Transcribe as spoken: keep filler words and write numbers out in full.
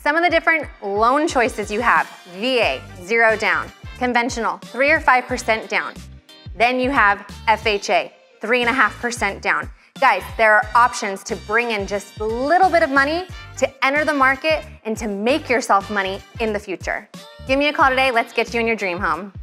Some of the different loan choices you have: V A, zero down; conventional, three or five percent down. Then you have F H A, three and a half percent down. Guys, there are options to bring in just a little bit of money to enter the market and to make yourself money in the future. Give me a call today. Let's get you in your dream home.